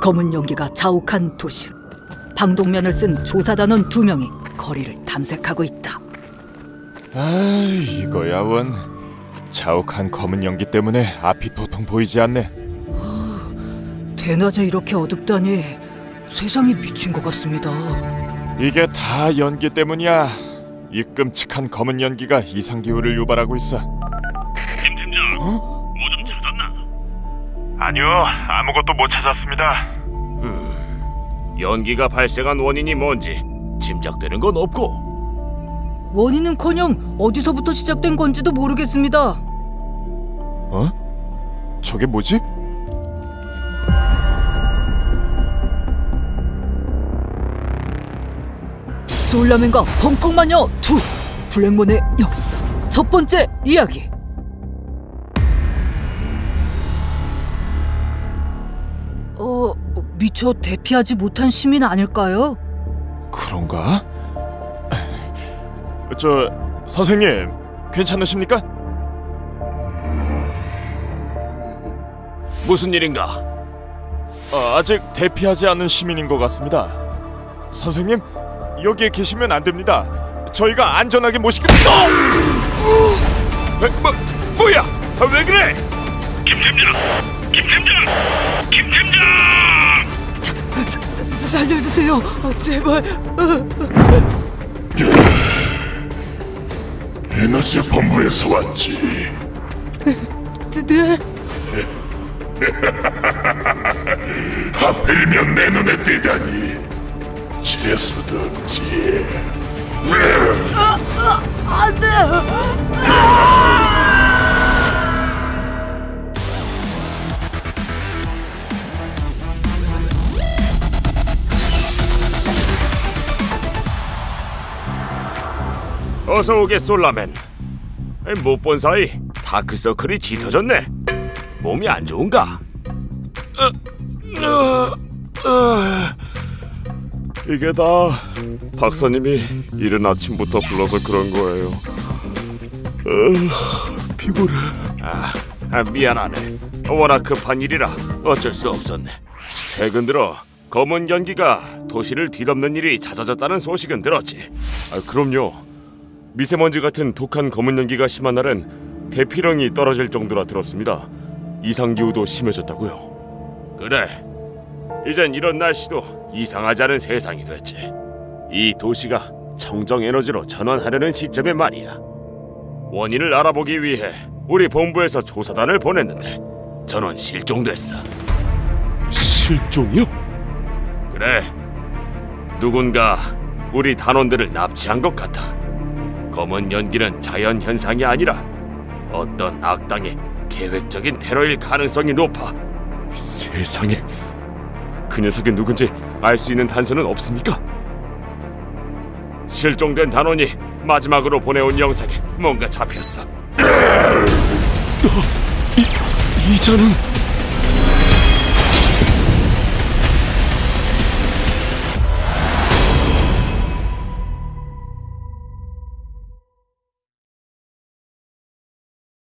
검은 연기가 자욱한 도시. 방독면을 쓴 조사단원 2명이 거리를 탐색하고 있다. 아, 이거야 원. 자욱한 검은 연기 때문에 앞이 도통 보이지 않네. 대낮에 이렇게 어둡다니 세상이 미친 것 같습니다. 이게 다 연기 때문이야. 이 끔찍한 검은 연기가 이상기후를 유발하고 있어. 김 팀장, 뭐 좀 찾았나? 아니요, 아무것도 못 찾았습니다. 연기가 발생한 원인이 뭔지 짐작되는 건 없고. 원인은커녕 어디서부터 시작된 건지도 모르겠습니다. 어? 저게 뭐지? 솔라맨과 펑펑마녀 2 블랙몬의 역사 첫 번째 이야기. 미처 대피하지 못한 시민 아닐까요? 그런가? 선생님, 괜찮으십니까? 무슨 일인가? 아직 대피하지 않은 시민인 것 같습니다. 선생님, 여기에 계시면 안 됩니다. 저희가 안전하게 모시고. 뭐야? 왜 그래? 김 팀장! 김 팀장! 김 팀장! 살려주세요, 제발. 에너지 본부에서 왔지. 네? 하필이면 내 눈에 띄다니. 재수도 없지. 안 돼! 어서 오게 솔라맨. 못 본 사이 다크서클이 짙어졌네. 몸이 안 좋은가? 이게 다 박사님이 이른 아침부터 불러서 그런 거예요. 피곤해. 미안하네. 워낙 급한 일이라 어쩔 수 없었네. 최근 들어 검은 연기가 도시를 뒤덮는 일이 잦아졌다는 소식은 들었지. 그럼요. 미세먼지 같은 독한 검은 연기가 심한 날엔 대피령이 떨어질 정도라 들었습니다. 이상기후도 심해졌다고요. 그래. 이젠 이런 날씨도 이상하지 않은 세상이 됐지. 이 도시가 청정에너지로 전환하려는 시점에 말이야. 원인을 알아보기 위해 우리 본부에서 조사단을 보냈는데 전원 실종됐어. 실종이요? 그래. 누군가 우리 단원들을 납치한 것 같아. 검은 연기는 자연현상이 아니라 어떤 악당의 계획적인 테러일 가능성이 높아. 세상에, 그 녀석이 누군지 알 수 있는 단서는 없습니까? 실종된 단원이 마지막으로 보내온 영상에 뭔가 잡혔어. 이자는